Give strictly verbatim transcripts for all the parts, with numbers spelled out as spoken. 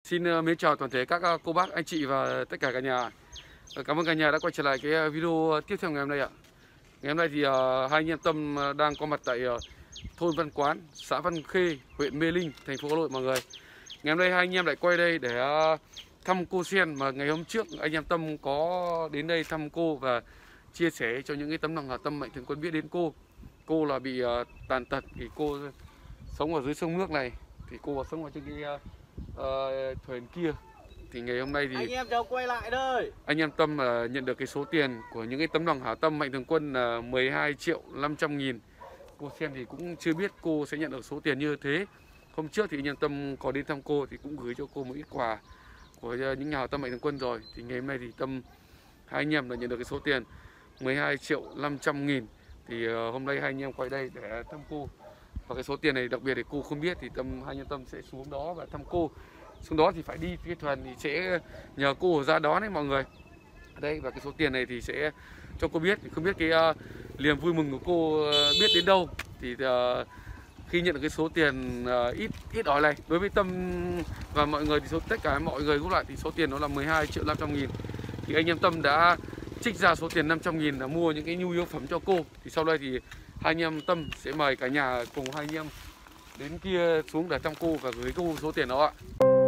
Xin uh, mến chào toàn thể các uh, cô bác, anh chị và tất cả cả nhà. Uh, cảm ơn cả nhà đã quay trở lại cái video tiếp theo ngày hôm nay ạ. Ngày hôm nay thì uh, hai anh em Tâm uh, đang có mặt tại uh, thôn Văn Quán, xã Văn Khê, huyện Mê Linh, thành phố Hà Nội mọi người. Ngày hôm nay hai anh em lại quay đây để uh, thăm cô Sen mà ngày hôm trước anh em Tâm có đến đây thăm cô và chia sẻ cho những cái tấm lòng hảo tâm mạnh thường quân biết đến cô. Cô là bị uh, tàn tật thì cô sống ở dưới sông nước này, thì cô sống ở trên cái uh, uh, thuyền kia. Thì ngày hôm nay thì anh em cháu quay lại đây. Anh em Tâm uh, nhận được cái số tiền của những cái tấm lòng hảo tâm mạnh thường quân là uh, mười hai triệu năm trăm nghìn. Cô Sen thì cũng chưa biết cô sẽ nhận được số tiền như thế. Hôm trước thì anh em Tâm có đến thăm cô thì cũng gửi cho cô một ít quà của những nhà hảo tâm mạnh thường quân rồi. Thì ngày hôm nay thì Tâm hai anh em đã nhận được cái số tiền mười hai triệu năm trăm nghìn. Thì uh, hôm nay hai anh em quay đây để thăm cô. Và cái số tiền này đặc biệt thì cô không biết thì Tâm hai anh em Tâm sẽ xuống đó và thăm cô. Xuống đó thì phải đi cái thuyền thì sẽ nhờ cô ra đón đấy mọi người. Đây, và cái số tiền này thì sẽ cho cô biết, không biết cái uh, niềm vui mừng của cô uh, biết đến đâu. Thì uh, khi nhận được cái số tiền uh, ít ít ỏi này đối với Tâm và mọi người thì số tất cả mọi người cũng lại thì số tiền nó là mười hai triệu năm trăm nghìn. Thì anh em Tâm đã trích ra số tiền năm trăm nghìn là mua những cái nhu yếu phẩm cho cô. Thì sau đây thì hai anh em Tâm sẽ mời cả nhà cùng hai anh em đến kia xuống để thăm cô và gửi cô số tiền đó ạ.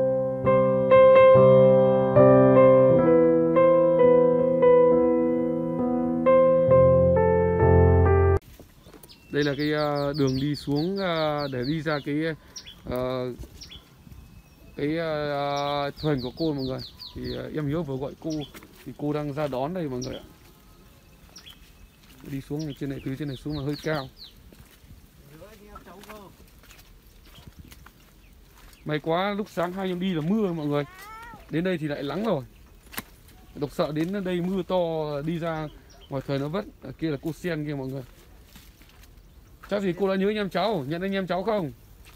Đây là cái đường đi xuống để đi ra cái uh, cái uh, thuyền của cô mọi người. Thì uh, em Hiếu vừa gọi cô thì cô đang ra đón đây mọi người ạ. Đi xuống trên này, từ trên này xuống là hơi cao. May quá lúc sáng hai em đi là mưa mọi người. Đến đây thì lại nắng rồi. Độc sợ đến đây mưa to đi ra ngoài trời nó vất. Ở kia là cô Sen kia mọi người. Chắc gì cô đã nhớ anh em cháu, nhận anh em cháu không?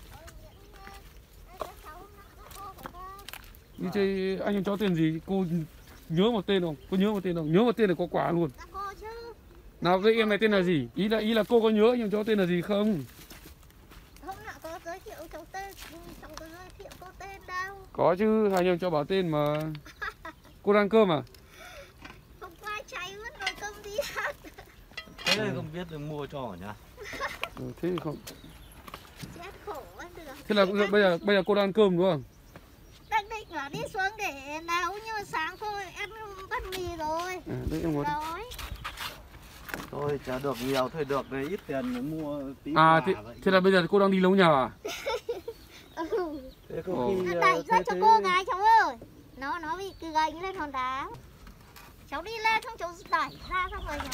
Đi chơi anh em cháu tên gì? Cô nhớ một tên không? Cô nhớ một tên không? Nhớ một tên là có quà luôn. Nào với em này tên là gì? Ý là ý là cô có nhớ anh em cháu tên là gì không? Hôm nọ có giới thiệu cháu tên, cháu có giới thiệu cô tên đâu. Có chứ, hai anh em cho bảo tên mà. Cô đang cơm à? Hôm qua cháy mất rồi cơm đi ăn. Thế này không biết được mua cho hả nhá? Ừ, thế thì không. Chết khổ quá được. Thế là bây giờ bây giờ cô đang ăn cơm đúng không? Đang định là đi xuống để nấu nhưng mà sáng cô ăn bát mì rồi. À, đây em muốn. Đói. Thôi chả được nhiều, thôi được này ít tiền mua tí. À thế, thế là bây giờ cô đang đi nấu nhà à? Ừ. Thế có khi Nó đẩy ra thế, cho thế... cô gái cháu ơi. Nó nó bị cái gánh lên hòn đá. Cháu đi lên xong cháu đẩy ra xong rồi.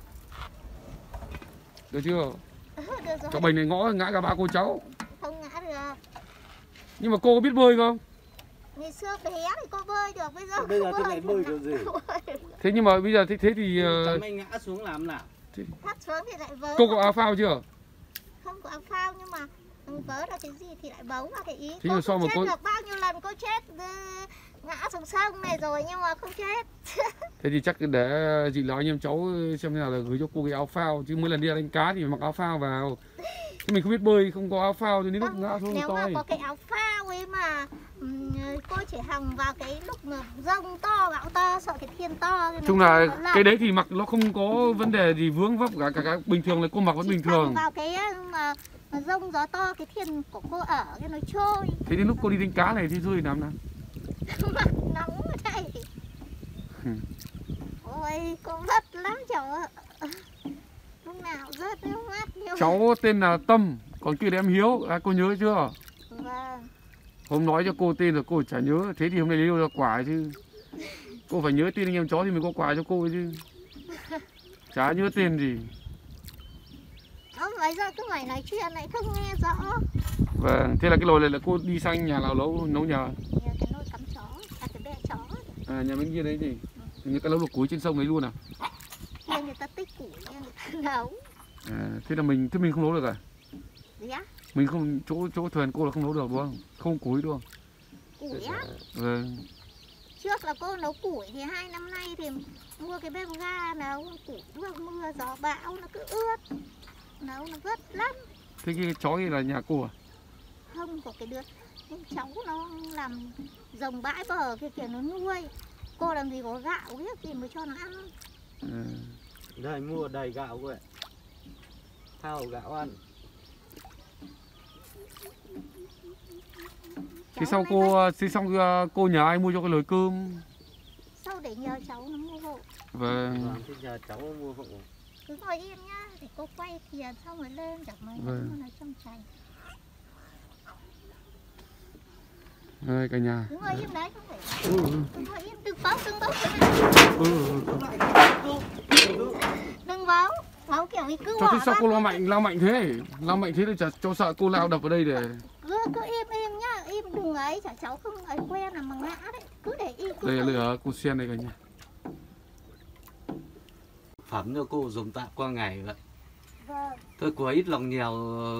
Được chưa? Ừ, được rồi. Cháu bành này ngõ ngã cả ba cô cháu. Không ngã được. Nhưng mà cô có biết bơi không? Ngày xưa bé thì cô bơi được, bây giờ Bây giờ không thế này bơi được gì? Thế nhưng mà bây giờ thế, thế thì Chẳng may ngã xuống làm nào? Thắt xuống thì lại vớ. Cô có áo phao chưa? Không có áo phao nhưng mà vớ là cái gì thì lại bấu vào cái ý. Thế Cô mà sao không mà chết cô... được, bao nhiêu lần cô chết ngã xuống sông này rồi nhưng mà không chết. Thế thì chắc để chị nói anh em cháu xem thế nào là gửi cho cô cái áo phao. Chứ mỗi lần đi đánh cá thì mặc áo phao vào. Thế mình không biết bơi, không có áo phao thì đến lúc ngã xuống Nếu toi. mà có cái áo phao ấy mà um, cô chỉ hòng vào cái lúc mà rông to, bão to, sợ cái thiên to. Chung là cái đấy thì mặc nó không có vấn đề gì vướng vấp cả, cả, cả bình thường là cô mặc vẫn chỉ bình thường. vào cái mà, mà rông gió to cái thiên của cô ở cái nó trôi. Thế đến lúc cô đi đánh cá này thì rơi làm nào? Mặt nóng ở đây. Ôi cô vất lắm cháu ạ. Lúc nào rớt nước mắt nhiều. Cháu tên là Tâm, còn kia là em Hiếu, à, cô nhớ chưa? Vâng. Hôm nói cho cô tên rồi cô chả nhớ, thế thì hôm nay lấy đâu ra quả chứ. Cô phải nhớ tên anh em cháu thì mình có quà cho cô chứ. Chả nhớ tên gì. Ông bây giờ cứ phải nói chuyện lại không nghe rõ. Vâng, thế là cái nồi này là cô đi sang nhà nào nấu nấu nhà? Nhà cái nồi cắm chó, à cái bè chó. À nhà bên kia đấy gì? Như cái nấu luộc cuối trên sông đấy luôn à? Kia người ta tích củi, người ta nấu. À, thế là mình thế mình không nấu được à? Gì á? Mình không chỗ chỗ thuyền cô là không nấu được đúng không? Không củi đúng không? Củi á? Vâng. Trước là cô nấu củi thì hai năm nay thì mua cái bếp ga nấu củi nước mưa gió bão nó cứ ướt. Nấu nó vất lắm. Thế cái chó kia là nhà cô à? Không có cái đứa nhưng cháu nó làm rồng bãi bờ kia kìa nó nuôi. Cô làm gì có gạo biết gì mới cho nó ăn. Ừ. Đây mua đầy gạo vậy. Thao gạo ăn. Thế sau cô, thế xong cô nhờ ai mua cho cái nồi cơm? Sau để nhờ cháu nó mua hộ. Vâng. Vâng, thế nhờ cháu mua hộ. Cứ ngồi yên nhá, để cô quay kìa xong rồi lên chẳng mấy Vâng. nó trong chành. Đây cả nhà. Cứ ngồi yên đấy không phải. Ừ. Cứ ngồi yên, đừng bấu, đừng bấu. Ừ. Đừng bấu, bấu kiểu như cứ Cho bỏ thế sao ra. cô lao mạnh, lao mạnh thế? Lao mạnh thế thì chả, cho sợ cô lao đập vào đây để... Cứ, cứ im im nhá, im đừng ấy, chả cháu không ấy quen là mà ngã đấy. Cứ để im. Cứ Đây là để- lửa cô sen đây cả nhà. Phẩm cho cô dùng tạm qua ngày vậy. Vâng. Thôi cô ít lòng nhiều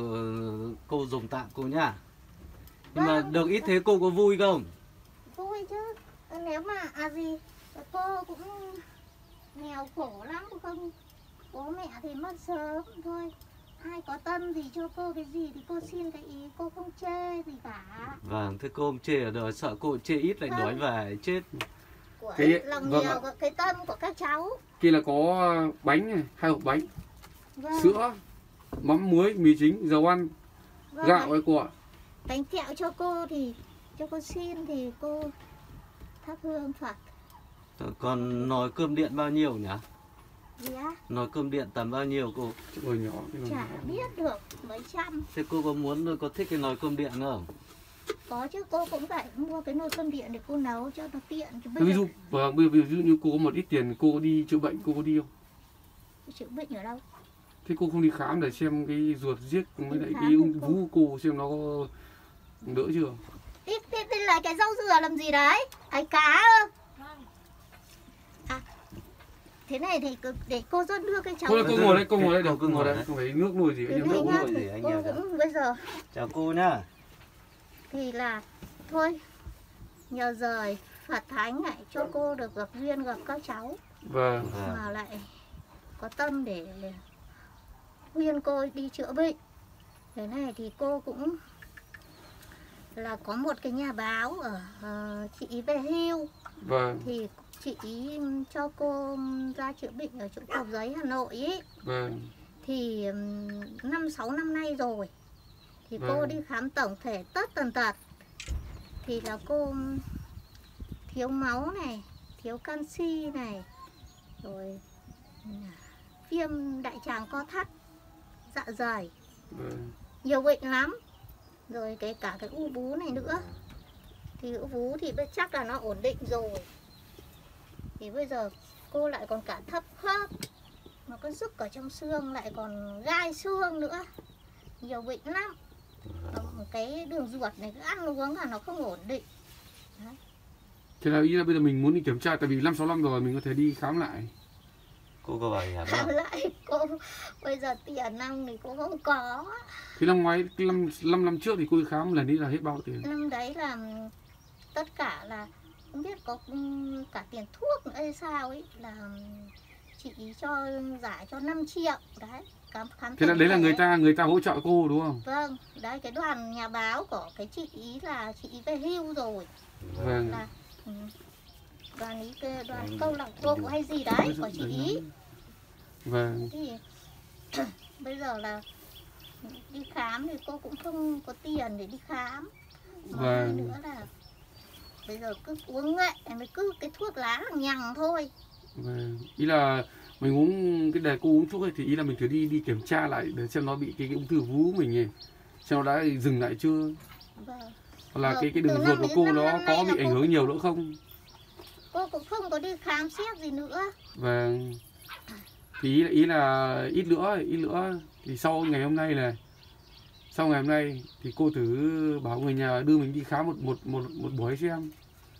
cô dùng tạm cô nhá. Nhưng mà Vâng. được ít thế cô có vui không? Vui chứ. Nếu mà, à gì, cô cũng nghèo khổ lắm không. Bố mẹ thì mất sớm thôi. Ai có tâm thì cho cô cái gì thì cô xin cái ý, cô không chê gì cả. Vâng, thế cô không chê ở đời, sợ cô chê ít lại đói về chết. Của Cái- cái, lòng vâng nhiều, ạ. của cái tâm của các cháu. Kia là có bánh này, hai hộp bánh, Vâng. sữa, mắm muối, mì chính, dầu ăn, Vâng, gạo bánh, ấy cô ạ. bánh kẹo cho cô thì cho cô xin thì cô thắp hương Phật. Còn nồi cơm điện bao nhiêu nhỉ? Gì á? Nồi cơm điện tầm bao nhiêu cô? Cái nồi nhỏ, cái nồi Chả nhỏ. biết được mấy trăm. Thế cô có muốn, có thích cái nồi cơm điện không? Có chứ, cô cũng phải mua cái nồi cơm điện để cô nấu cho nó tiện. Chứ Thế bây ví giờ dụ, vâng, ví ví dụ như cô có một ít tiền, cô có đi chữa bệnh, cô có đi không? chữa bệnh ở đâu? Thế cô không đi khám để xem cái ruột giết với lại Khám cái thì ung cô- vú của cô xem nó có đỡ chưa? Thế, thế, thế là cái rau dừa làm gì đấy? Cái cá ơ? À, thế này thì cứ- để cô rất đưa cái cháu. Cô ơi, cô ngồi đây, cô ngồi đây, Cô được, cứ cô ngồi ngồi đây, đấy. không phải nước nồi gì cả Thế nhà. này nước nhá, nồi gì anh cô nhờ cho. cũng bây giờ Chào cô nhá. thì là thôi nhờ rời Phật Thánh lại cho cô được gặp duyên gặp các cháu Vâng, Vâng. mà lại có tâm để khuyên cô đi chữa bệnh. Thế này thì cô cũng là có một cái nhà báo ở ờ, chị ý về hưu vâng, thì chị ý cho cô ra chữa bệnh ở chỗ Cầu Giấy Hà Nội ý. vâng, Thì ừm, năm sáu năm nay rồi thì cô Vâng. đi khám tổng thể tất tần tật thì là cô thiếu máu này, thiếu canxi này, rồi ừm, viêm đại tràng co thắt, dạ dày, vâng. nhiều bệnh lắm, rồi cái cả cái u vú này nữa. Thì u vú thì bây- chắc là nó ổn định rồi, thì bây giờ cô lại còn cả thấp khớp, nó có rức ở trong xương, lại còn gai xương nữa, nhiều bệnh lắm. Còn cái đường ruột này cứ ăn uống là nó không ổn định. Thế là ý là bây giờ mình muốn đi kiểm tra, tại vì năm sáu năm rồi mình có thể đi khám lại. Cô có bảo hiểm Khám không? lại cô bây giờ tiền năm thì cô không có. Thế năm ngoái, cái năm, năm năm trước thì cô đi khám lần đi là hết bao tiền? Năm đấy là tất cả là không biết có ừm, cả tiền thuốc nữa hay sao ấy, là chị ý cho giải cho năm triệu đấy. Khám, khám Thế là tổng đấy là thể. người ta người ta hỗ trợ cô đúng không? Vâng, đấy cái đoàn nhà báo của cái chị ý là chị ý về hưu rồi. Vâng. Là ừ, đoàn ý cái đoàn câu lạc bộ hay gì đấy của chị ý. Vâng. Thì bây giờ là đi khám thì cô cũng không có tiền để đi khám. Mà Vâng. hai nữa là bây giờ cứ uống nghệ mới cứ cái thuốc lá lằng nhằng thôi. Vâng. Ý là mình uống cái đề cô uống thuốc ấy thì ý là mình thử đi đi kiểm tra lại để xem nó bị cái, cái ung thư vú mình ấy, xem nó đã dừng lại chưa, Vâng. hoặc là Được, cái cái từ đường năm ruột của đến cô năm nó năm nay có là bị ảnh cô- hưởng nhiều nữa không? Cô cũng không có đi khám xét gì nữa. Vâng. Thì ý là, ý là ít nữa, ít nữa thì sau ngày hôm nay là sau ngày hôm nay thì cô thử bảo người nhà đưa mình đi khám một một một một buổi xem.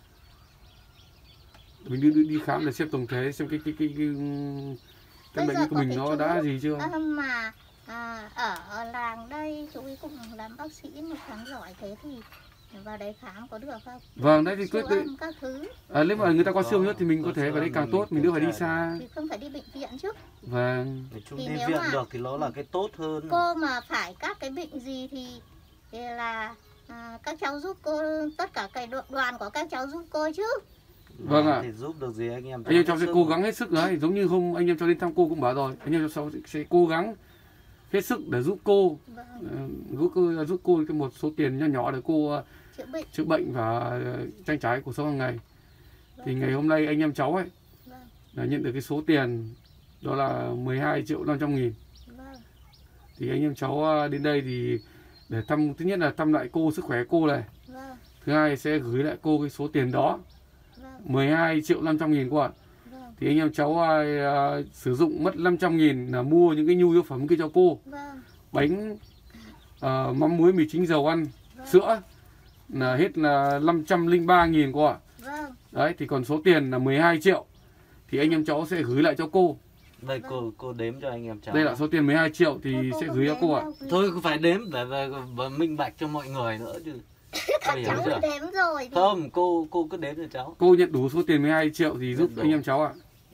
Mình đi đi, đi khám để xem tổng thể xem cái cái cái cái, cái Bây bệnh giờ của có mình cái nó chú- đã gì chưa? À, mà à, ở, ở làng đây chú ấy cũng làm bác sĩ mà khám giỏi thế thì vào đấy khám có được không? Vâng, đấy thì Siêu cứ âm các thứ à, nếu mà người ta có Có- siêu nhất thì mình có có thể siêu vào đấy âm càng mình tốt, mình đưa phải đi kiểm tra xa. thì không phải đi bệnh viện chứ. Vâng. Nói chung Thì đi nếu viện mà- được thì nó là cái tốt hơn. Cô mà phải các cái bệnh gì thì, thì là à, các cháu giúp cô, tất cả cái đoàn của các cháu giúp cô chứ. Vâng ạ. Thì giúp được gì anh em. Anh em cháu sẽ cố gắng hết sức đấy, giống như hôm anh em cháu đến thăm cô cũng bảo rồi, anh em cháu sẽ cố gắng hết sức để giúp cô, Vâng. giúp cô giúp cô cái một số tiền nho nhỏ để cô Chữa bệnh. chữa bệnh và trang trải cuộc sống hàng ngày. Vâng. Thì ngày hôm nay anh em cháu ấy Vâng. là nhận được cái số tiền đó là mười hai triệu năm trăm nghìn. Vâng. Thì anh em cháu đến đây thì để thăm, thứ nhất là thăm lại cô, sức khỏe cô này. Vâng. Thứ hai sẽ gửi lại cô cái số tiền đó, Vâng. mười hai triệu năm trăm nghìn các bạn. Vâng. Thì anh em cháu uh, sử dụng mất năm trăm nghìn là mua những cái nhu yếu phẩm kia cho cô. Vâng. Bánh, uh, mắm muối, mì chính, dầu ăn, Vâng. sữa là hết là năm trăm lẻ ba nghìn cô ạ. Vâng. Đấy, thì còn số tiền là mười hai triệu thì anh em cháu sẽ gửi lại cho cô. Đây cô cô đếm cho anh em cháu. Đây là số tiền mười hai triệu thì Cô sẽ không gửi cho đếm cô ạ. đâu. Thôi phải đếm để về minh bạch cho mọi người nữa chứ. Các Hiểu cháu chưa? đếm rồi thì... Không, cô cô cứ đếm cho cháu. Cô nhận đủ số tiền mười hai triệu thì giúp Đủ. anh em cháu ạ.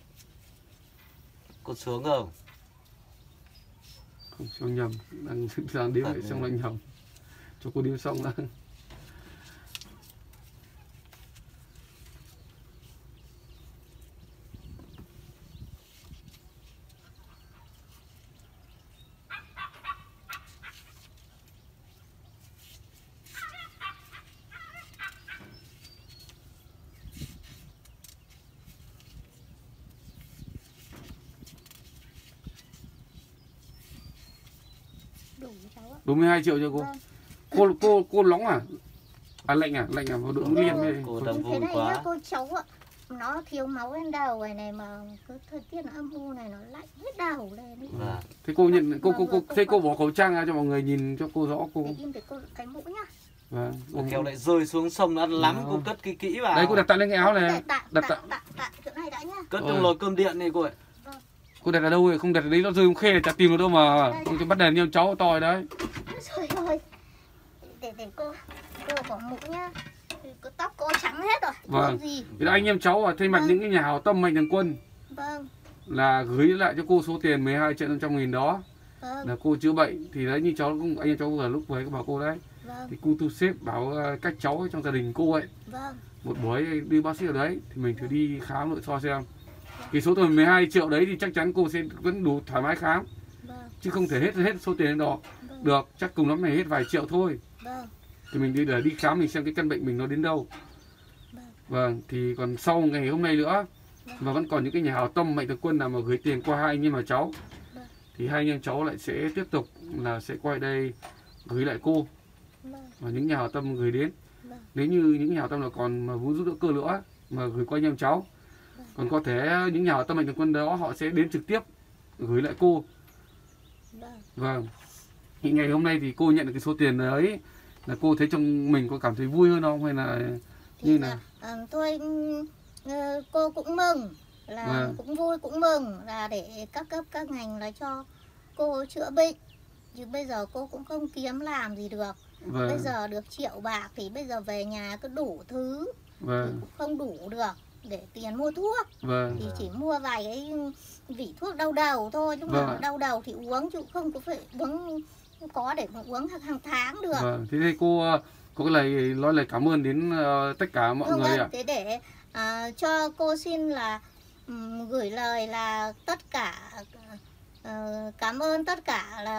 Cô sướng không? Không, xong nhầm, đang đang đếm Thật lại nhỉ? xong lại nhầm. Cho cô đếm xong đã. Đủ cháu ạ. Đúng mười hai triệu cho cô. Vâng. Cô cô cô nóng à? À lạnh à? Lạnh à? Vào đội mũi liền đây. Cô Thế đang vui này quá. nhá cô cháu ạ, nó thiếu máu lên đầu này này mà cứ thời tiết nó âm u này nó lạnh hết đầu lên ý. Vâng. Thế cô nhận cô cô cô Vâng, thế cô vâng. bỏ khẩu trang ra cho mọi người nhìn cho cô rõ cô. Để im để cô cái mũ nhá. Vâng. Kéo lại rơi xuống sông ăn lắm, cô cất kỹ kỹ vào. Đấy cô đặt tặng lên cái áo Để này. tạ Đặt tạ tặng. tạ tạ chỗ này đã nhá. Cất Ôi. trong nồi cơm điện này cô ạ. Cô đặt ở đâu vậy? Không đặt ở đấy nó rơi không khê là chả tìm được đâu mà. Không cho bắt đèn như cháu to đấy. Trời ơi. Để để cô cô bỏ mũ nhá. Thì cô tóc cô trắng hết rồi. Vâng. Không gì. Thì anh em cháu ở thay mặt Vâng. những cái nhà hảo tâm Mạnh Thường Quân Vâng. là gửi lại cho cô số tiền mười hai triệu năm trăm nghìn đó Vâng. là cô chữa bệnh. Thì đấy như cháu cũng anh em cháu vừa lúc với có bảo cô đấy. Vâng. Thì cô tu xếp bảo ờ, các cháu ấy trong gia đình cô ấy Vâng. một buổi đi bác sĩ ở đấy thì mình thử đi khám nội soi xem. Thì số tiền mười hai triệu đấy thì chắc chắn cô sẽ vẫn đủ thoải mái khám, Vâng. chứ không thể hết hết số tiền đó Vâng. được, chắc cùng lắm này hết vài triệu thôi. Vâng. Thì mình đi để đi khám mình xem cái căn bệnh mình nó đến đâu. Vâng. Vâng, thì còn sau ngày hôm nay nữa và vẫn còn những cái nhà hảo tâm Mạnh Thường Quân nào mà gửi tiền qua hai anh em mà cháu Vâng. thì hai anh em cháu lại sẽ tiếp tục là sẽ quay đây gửi lại cô Vâng. và những nhà hảo tâm gửi đến. Vâng. Nếu như những nhà hảo tâm là còn mà muốn giúp đỡ cơ nữa mà gửi qua anh em cháu, còn có thể những nhà hảo tâm Mạnh Thường Quân đó họ sẽ đến trực tiếp gửi lại cô. Vâng. Vâng, thì ngày hôm nay thì cô nhận được cái số tiền đấy là cô thấy trong mình có cảm thấy vui hơn không hay là Thì như là, nào? à, tôi ờ, cô cũng mừng là Vâng. cũng vui cũng mừng là để các cấp các ngành là cho cô chữa bệnh, chứ bây giờ cô cũng không kiếm làm gì được. Bây Vâng, giờ được triệu bạc thì bây giờ về nhà cứ đủ thứ thì vâng, cũng không đủ được để tiền mua thuốc, vâng, thì chỉ mua vài cái vỉ thuốc đau đầu thôi, nhưng Vâng mà ạ. đau đầu thì uống chứ không có phải uống có để mà uống hàng tháng được. vâng. Thế thì cô ờ, có cái lời nói lời cảm ơn đến ờ, tất cả mọi Vâng, người vâng, ạ. thế để à, cho cô xin là ừm, gửi lời là tất cả ờ, cảm ơn tất cả là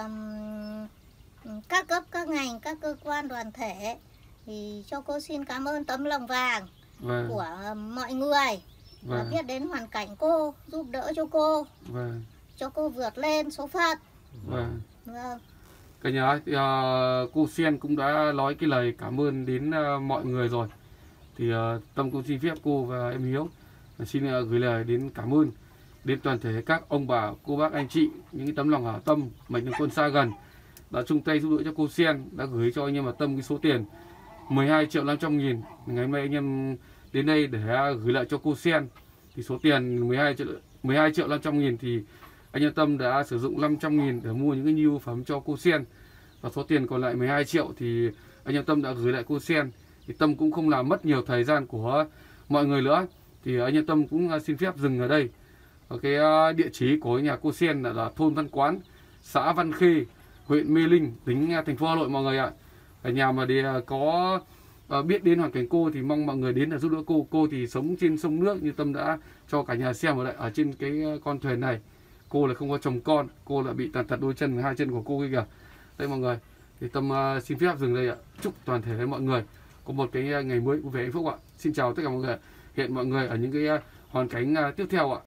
ừm, các cấp các ngành các cơ quan đoàn thể, thì cho cô xin cảm ơn tấm lòng vàng Vâng, của mọi người và vâng, biết đến hoàn cảnh cô, giúp đỡ cho cô, vâng, cho cô vượt lên số phận. vâng. Vâng. Cả nhà thì, ờ, cô Sen cũng đã nói cái lời cảm ơn đến ờ, mọi người rồi. Thì ờ, Tâm cũng xin phép cô và em Hiếu là xin ờ, gửi lời đến cảm ơn đến toàn thể các ông bà, cô bác, anh chị, những cái tấm lòng hảo tâm Mạnh Thường Quân xa gần đã chung tay giúp đỡ cho cô Sen, đã gửi cho anh em ở Tâm cái số tiền mười hai triệu năm trăm nghìn. Ngày hôm nay anh em đến đây để gửi lại cho cô Sen thì số tiền mười hai triệu mười hai triệu năm trăm nghìn thì anh em Tâm đã sử dụng năm trăm nghìn để mua những cái nhu yếu phẩm cho cô Sen, và số tiền còn lại mười hai triệu thì anh em Tâm đã gửi lại cô Sen. Thì Tâm cũng không làm mất nhiều thời gian của mọi người nữa, thì anh em Tâm cũng xin phép dừng ở đây. Ở cái địa chỉ của nhà cô Sen là, là thôn Văn Quán, xã Văn Khê, huyện Mê Linh, tỉnh thành phố Hà Nội mọi người ạ. ở nhà mà để có uh, biết đến hoàn cảnh cô thì mong mọi người đến là giúp đỡ cô. Cô thì sống trên sông nước như Tâm đã cho cả nhà xem ở đây, ở trên cái con thuyền này. Cô là không có chồng con, cô là bị tàn tật đôi chân, hai chân của cô kia kìa. Đây mọi người, thì Tâm uh, xin phép dừng đây ạ. Chúc toàn thể mọi người có một cái ngày mới vui vẻ hạnh phúc ạ. Xin chào tất cả mọi người. Hẹn mọi người ở những cái uh, hoàn cảnh uh, tiếp theo ạ.